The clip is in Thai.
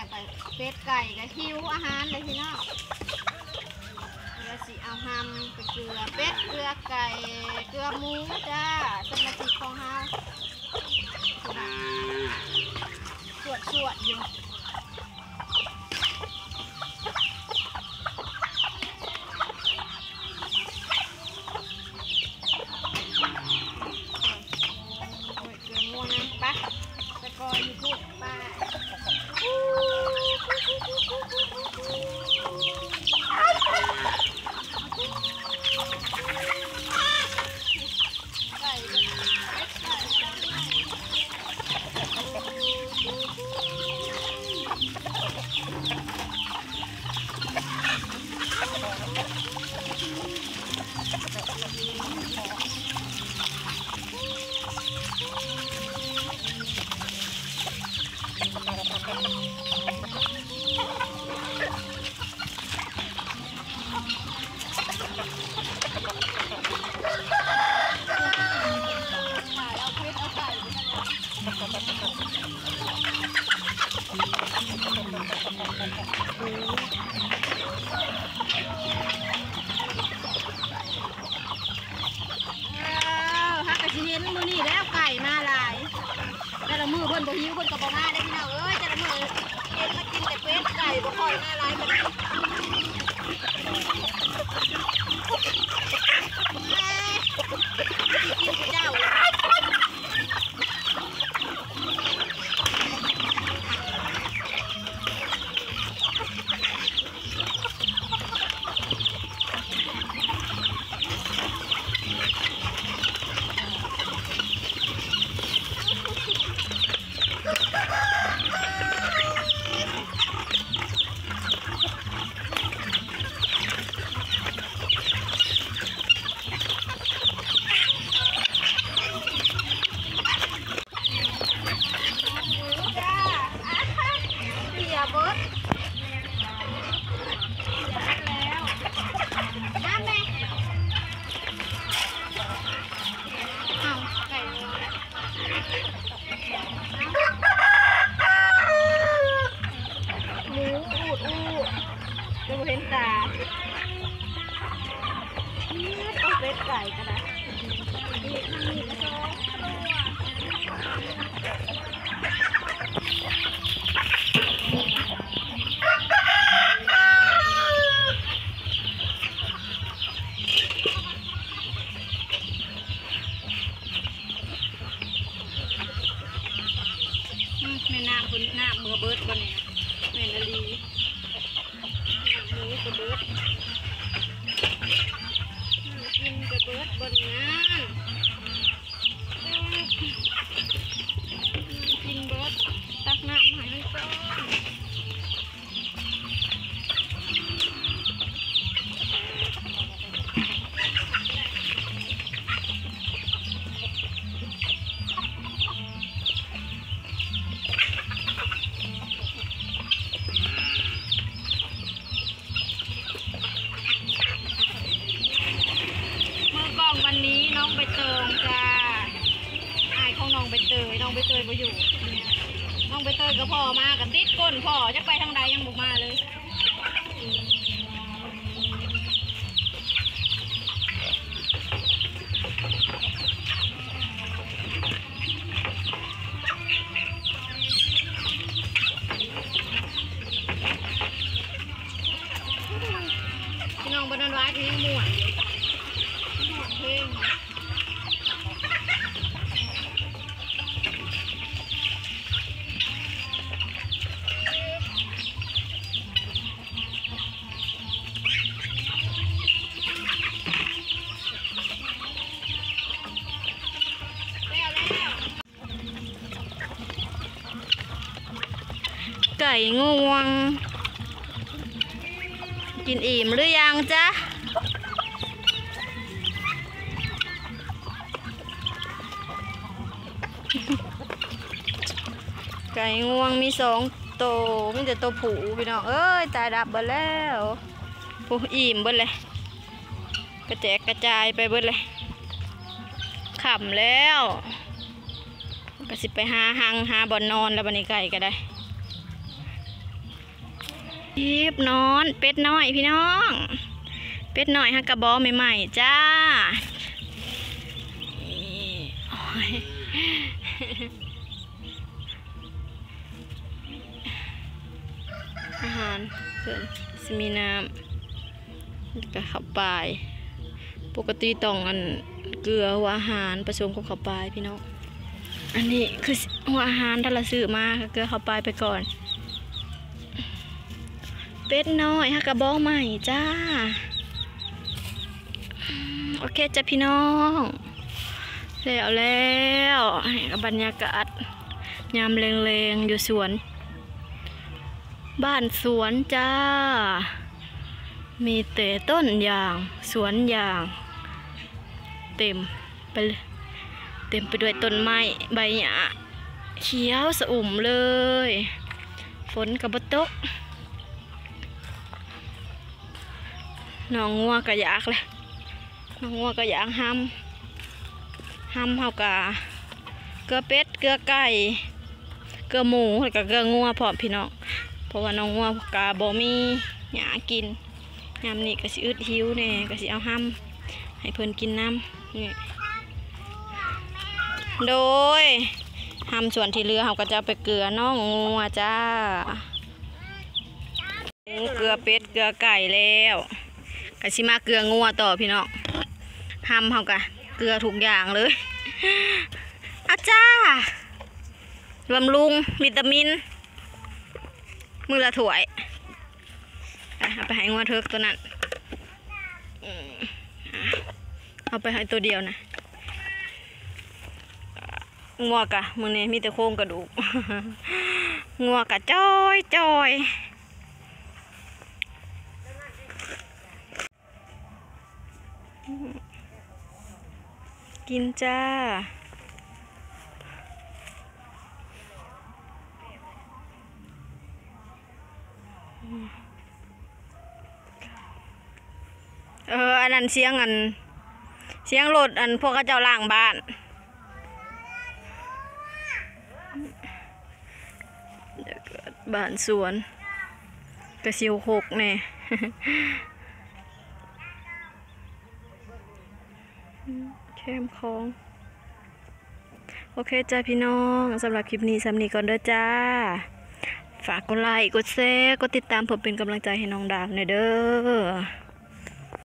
แล้วไปเป็ดไก่กับหิวอาหารเลยพี่น้องเราสิเอาหำไปเกลือเป็ดเกลือไก่เกลือหมูจ้าสมาชิกของเฮาสวดอยู่มือเพิ่นบ่หิวเพิ่นก็บ่มาได้พี่น้องเอ้ยแต่ละมือเห็นมากินแต่เป็ดไก่บ่ค่อยมาหลายปานใดกินเจ้าเห็นตาเอาเป็ดไก่กันนะนี่กระโดดแม่น้ำคุณน้ำเมื่อเบิร์ดบนนี้แม่นาลีกระเบิดกินกระเบิดบนงานกินเบิดตักน้ำให้มันก่อนวันนี้น้องใบเตยจ้าอายของน้องใบเตยน้องใบเตยมาอยู่น้องใบเตยก็พ่อมากับติดก้นพ่อจะไปทางใดยังบุกมาเลยพี่น้องบนนั้นร้ายที่ยังม่วนเพลงไก่งวงกินอิ่มหรือยังจ๊ะไก่งวงมี2 ตัวมีแต่ตัวผูพี่น้องเอ้ยตายดับเบิดแล้วผูอิ่มเบิดเลยกระแจกกระจายไปเบิดเลยขำแล้วก็สิไปหาหังหาบ่อนนอนแล้วบันนี้ไก่ก็ได้รีบนอนเป็ดน้อยพี่น้องเป็ดน้อยฮักกระบอกใหม่ๆจ้าโอ้ยอาหารเกินสมีน้ำกับข้าวปลายปกติต้องอันเกลือหัวอาหารผสมกับข้าวปลายพี่น้องอันนี้คือหัวอาหารถ้าเราซื้อมาเกลือข้าวปลายไปก่อนเป็ดน้อยฮักกระบอกใหม่จ้าโอเคจ้ะพี่น้องแล้วบรรยากาศยามแรงๆอยู่สวนบ้านสวนจ้ามีแต่ต้นยางสวนยางเต็มไปด้วยต้นไม้ใบหญ้าเขียวสะอุ่มเลยฝนกับบตกน้องงัวก็อยากเลยน้องงัวก็อยากห้ำเฮากะเกลือเป็ดเกลือไก่เกลือหมูแล้วก็เกลืองัวพร้อมพี่น้องเพราะว่าน้องงัวกะบ่มีหญ้ากินยามนี้ก็สิอึดหิวแน่ก็สิเอาห้ำให้เพิ่นกินน้ำนี่โดยห้ำส่วนที่เหลือเฮาก็จะไปเกลือน้องงัวจ้าเกลือเป็ดเกลือไก่แล้วก็สิมาเกลืองัวต่อพี่น้องห้ำเฮากะเกลือทุกอย่างเลยอาจ้าบำรุงวิตามินมือละถ้วยเอาไปให้งัวเทิกตัวนั้นเอาไปให้ตัวเดียวนะงัวกะมือนี้มีแต่โครงกระดูกงัวกะจ้อยกินจ้าอันนั้นเสียงรถพวกเขาเจ้าล่างบ้านบ้านสวนกระซิวหกแน่แคมคลองโอเคจ้าพี่น้องสำหรับคลิปนี้สำนีก่อนเด้อจ้าฝากกดไลค์กดแชร์กดติดตามเพื่อเป็นกำลังใจให้น้องดาวหน่อยเด้อ